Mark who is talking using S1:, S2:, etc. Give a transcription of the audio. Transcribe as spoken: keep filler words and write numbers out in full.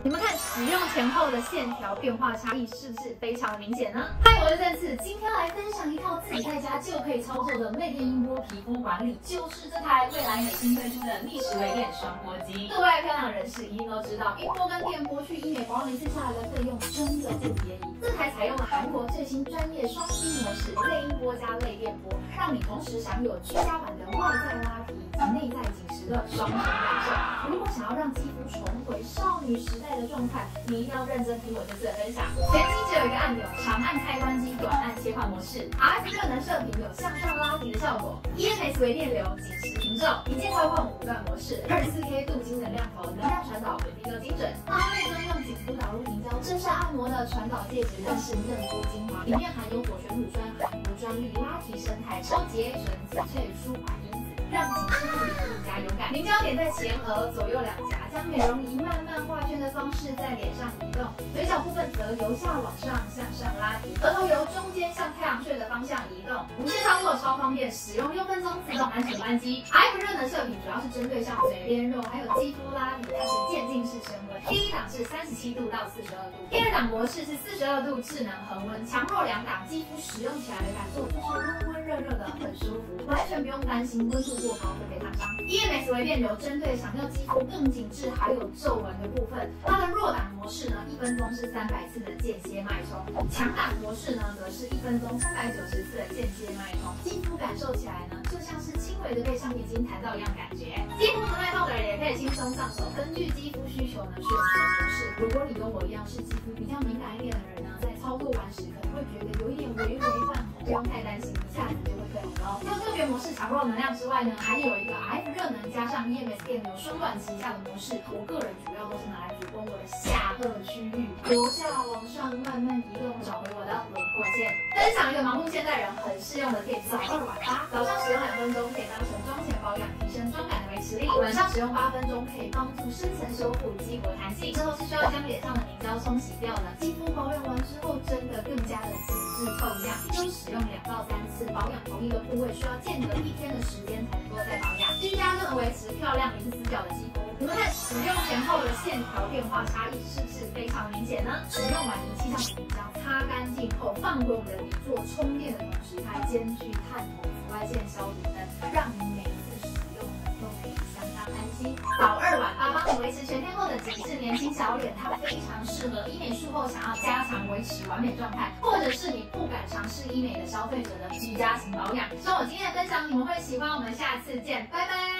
S1: 你们看使用前后的线条变化差异是不是非常的明显呢？嗨，我是正次，今天来分享一套自己在家就可以操作的内电音波皮肤管理，就是这台未来美新推出的逆时微电双波机。各位漂亮人士一定都知道，音波跟电波去医美保养一次下来的费用真的不便宜。这台采用了韩国最新专业双吸模式，类音波加类电波，让你同时享有居家版的外在拉提以及内在紧实的双重感受。如果想要让肌肤重回少女时代的状态，你一定要认真听我这次的分享。前期只有一个按钮，长按开关机，短按切换模式。R F 热能射频有向上拉提的效果 ，E M S 微电流紧实屏罩，一键操控五段模式，二十四 K 镀金能量头，能量传导稳定又精准。搭配专用紧肤导入凝胶，真是按摩的传导戒指，更是嫩肤精华。里面含有果泉乳酸、韩国专利拉提生态超级 A 醇紫萃舒缓因子。让紧实护理更加勇敢。凝胶点在前额左右两颊，将美容仪慢慢画圈的方式在脸上移动。嘴角部分则由下往上向上拉提，额头由中间向太阳穴的方向移动。无线操作超方便，使用六分钟自动安全关机。R F 热能射频主要是针对像嘴边肉还有肌肤拉提，它是渐进式升温。第一档是三十七度到四十二度，第二档模式是四十二度智能恒温，强弱两档，肌肤使用起来的感受就是温温热热的，很舒服，完全不用担心温度过高会被烫伤。E M S 微电流针对想要肌肤更紧致还有皱纹的部分，它的弱档模式呢，一分钟是三百次的间歇脉冲；强档模式呢，则是一分钟三百九十次的间歇脉冲。肌肤感受起来呢，就像是轻微的被橡皮筋弹到一样感觉。肌肤不耐痛的人也可以轻松上手，根据肌肤需求呢选择模式。如果你跟我一样是肌肤比较敏感一点的人呢，在操作完时可能会觉得有一点微微泛红，不用太担心，一下子就会退红了。除了特别模式强弱能量之外呢，还有一个 R F 热能加上 E M S 电流双管齐下的模式。我个人主要都是拿来主攻我的下颚区域，由下往上慢慢移动，找回我的轮廓线。分享一个盲目现代人很适用的 tips， 早二晚八，早上使用两分钟可以当成妆前保养，提升妆感的维持力；晚上使用八分钟可以帮助深层修复激活弹性。之后是需要将脸上的凝胶冲洗掉的。肌肤保养完之后，真的更加的紧致透亮。一周使用两到三次，保养同一个部位需要间隔一天的时间才能够再保养，居家就能维持漂亮零死角的肌肤。你们看使用前后的线条变化差异是不是非常明显呢？使用完仪器上的凝胶擦干净后，放回我们的底座充电的同时，它还兼具碳头紫外线消毒灯，让你每次使用呢都可以相当安心。早二晚八帮你维持全天候的紧致年轻小脸，它非常适合医美术后想要加强维持完美状态，或者是你不敢尝试医美的消费者的居家型保养。希望我今天的分享你们会喜欢，我们下次见，拜拜。